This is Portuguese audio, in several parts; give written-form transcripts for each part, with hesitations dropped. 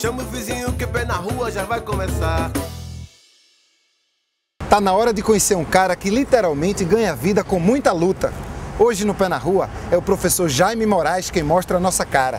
Chama o vizinho que pé na rua já vai começar. Tá na hora de conhecer um cara que literalmente ganha vida com muita luta. Hoje no Pé na Rua é o professor Jaime Moraes quem mostra a nossa cara.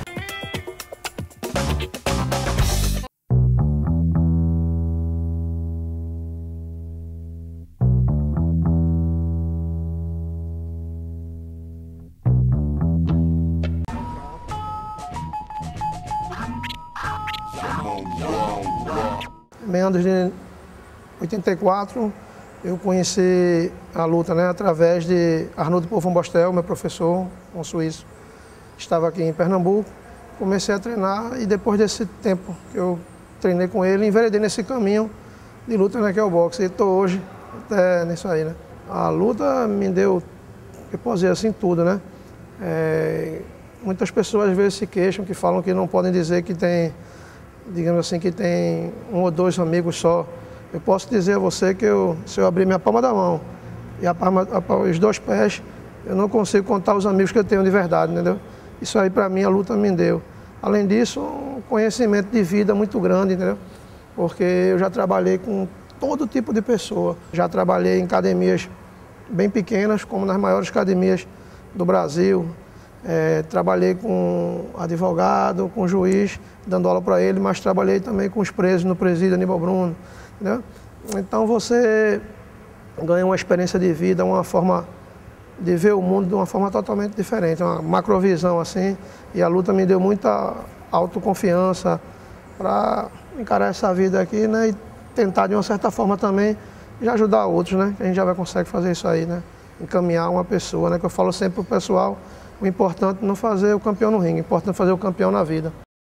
Meados de 84, eu conheci a luta, né, através de Arnoldo Povão Bostel, meu professor, um suíço, estava aqui em Pernambuco. Comecei a treinar e depois desse tempo que eu treinei com ele, enveredei nesse caminho de luta, né, que é o boxe. E estou hoje até nisso aí, né. A luta me deu, eu posso dizer assim, tudo, né. Muitas pessoas às vezes se queixam, que falam que não podem dizer que tem, digamos assim, que tem um ou dois amigos só. Eu posso dizer a você que se eu abrir minha palma da mão e os dois pés, eu não consigo contar os amigos que eu tenho de verdade, entendeu? Isso aí para mim a luta me deu. Além disso, um conhecimento de vida muito grande, entendeu? Porque eu já trabalhei com todo tipo de pessoa. Já trabalhei em academias bem pequenas, como nas maiores academias do Brasil. Trabalhei com advogado, com juiz, dando aula para ele, mas trabalhei também com os presos no presídio Aníbal Bruno. Entendeu? Então você ganha uma experiência de vida, uma forma de ver o mundo de uma forma totalmente diferente, uma macrovisão assim, e a luta me deu muita autoconfiança para encarar essa vida aqui, né, e tentar de uma certa forma também de ajudar outros, né, que a gente já vai conseguir fazer isso aí, né, encaminhar uma pessoa, né, que eu falo sempre para o pessoal, o importante não fazer o campeão no ringue, o importante é fazer o campeão na vida.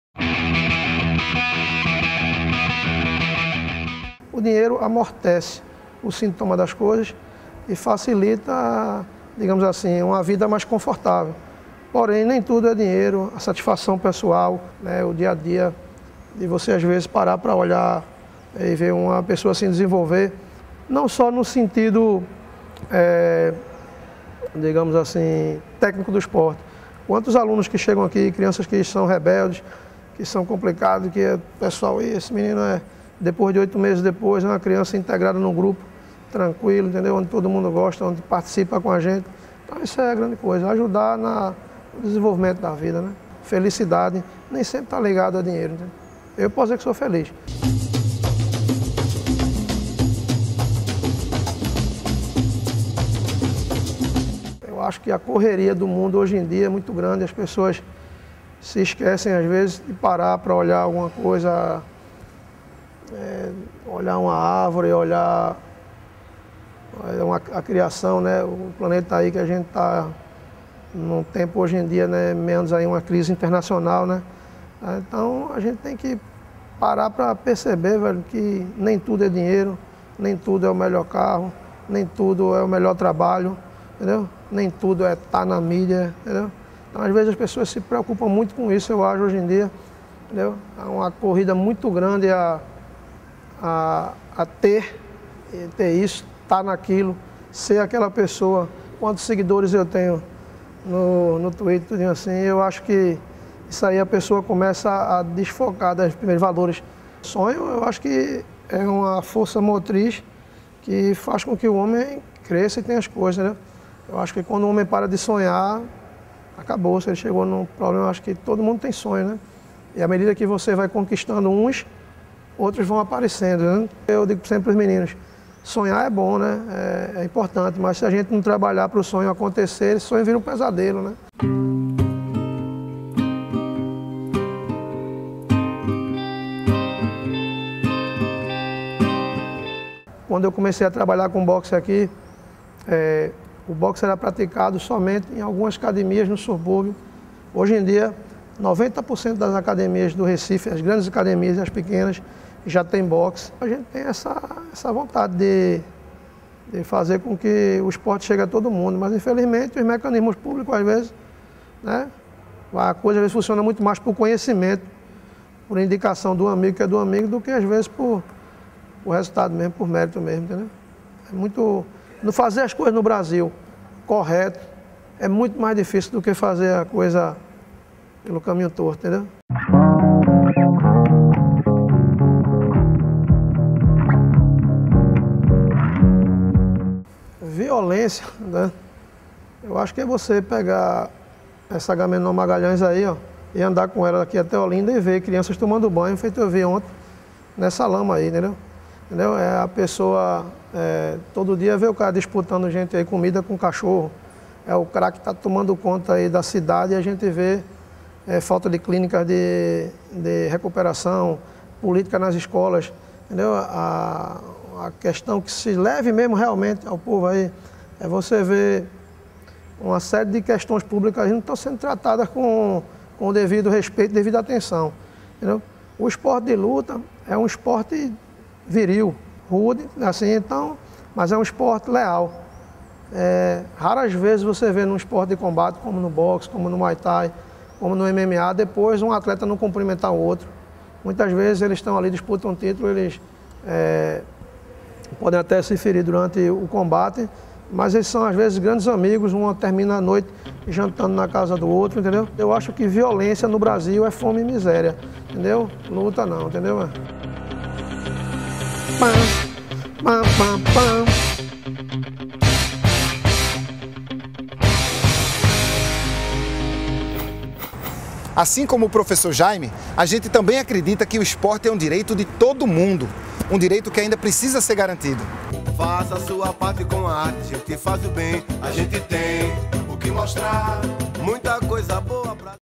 O dinheiro amortece o sintoma das coisas e facilita, digamos assim, uma vida mais confortável. Porém, nem tudo é dinheiro, a satisfação pessoal, né, o dia a dia, de você às vezes parar para olhar e ver uma pessoa se desenvolver, não só no sentido, digamos assim, técnico do esporte. Quantos alunos que chegam aqui, crianças que são rebeldes, que são complicados, que é pessoal, esse menino depois de 8 meses depois, é uma criança integrada num grupo, tranquilo, entendeu? Onde todo mundo gosta, onde participa com a gente. Então isso é a grande coisa, ajudar no desenvolvimento da vida, né? Felicidade nem sempre está ligado a dinheiro, entendeu? Eu posso dizer que sou feliz. Eu acho que a correria do mundo hoje em dia é muito grande, as pessoas se esquecem às vezes de parar para olhar alguma coisa, olhar uma árvore, olhar a criação, né? O planeta aí que a gente está num tempo hoje em dia, né? Menos aí uma crise internacional, né? Então a gente tem que parar para perceber, velho, que nem tudo é dinheiro, nem tudo é o melhor carro, nem tudo é o melhor trabalho, entendeu? Nem tudo é estar na mídia, entendeu? Então às vezes as pessoas se preocupam muito com isso, eu acho, hoje em dia, entendeu? É uma corrida muito grande a ter isso, estar naquilo, ser aquela pessoa. Quantos seguidores eu tenho no Twitter, tudo assim, eu acho que isso aí a pessoa começa a desfocar dos primeiros valores. Sonho, eu acho que é uma força motriz que faz com que o homem cresça e tenha as coisas, né? Eu acho que quando o homem para de sonhar, acabou, se ele chegou num problema, eu acho que todo mundo tem sonho, né? E à medida que você vai conquistando uns, outros vão aparecendo, né? Eu digo sempre para os meninos, sonhar é bom, né? É importante, mas se a gente não trabalhar para o sonho acontecer, esse sonho vira um pesadelo, né? Quando eu comecei a trabalhar com boxe aqui, o boxe era praticado somente em algumas academias no subúrbio. Hoje em dia, 90% das academias do Recife, as grandes academias e as pequenas, já tem boxe. A gente tem essa vontade de fazer com que o esporte chegue a todo mundo, mas infelizmente os mecanismos públicos, às vezes, né, a coisa às vezes funciona muito mais por conhecimento, por indicação do amigo que é do amigo, do que às vezes por resultado mesmo, por mérito mesmo, entendeu? É muito... Fazer as coisas no Brasil correto é muito mais difícil do que fazer a coisa pelo caminho torto, entendeu? violência, né? Eu acho que é você pegar essa Agamenon Magalhães aí, ó, e andar com ela aqui até Olinda e ver crianças tomando banho, feito eu vi ontem, nessa lama aí, entendeu? É a pessoa, todo dia vê o cara disputando gente aí, comida com cachorro. É o cara que está tomando conta aí da cidade e a gente vê falta de clínicas de recuperação, política nas escolas, entendeu? A questão que se leve mesmo realmente ao povo aí é você ver uma série de questões públicas que não estão sendo tratadas com o devido respeito, devido atenção, entendeu? O esporte de luta é um esporte viril, rude, assim, então, mas é um esporte leal. Raras vezes você vê num esporte de combate, como no boxe, como no Muay Thai, como no MMA, depois um atleta não cumprimentar o outro. Muitas vezes eles estão ali, disputam um título, eles podem até se ferir durante o combate, mas eles são às vezes grandes amigos, um termina a noite jantando na casa do outro, entendeu? Eu acho que violência no Brasil é fome e miséria, entendeu? Luta não, entendeu? Pam, pam, pam, pam. Assim como o professor Jaime, a gente também acredita que o esporte é um direito de todo mundo, um direito que ainda precisa ser garantido. Faça a sua parte com a arte, a gente faz o bem, a gente tem o que mostrar, muita coisa boa pra...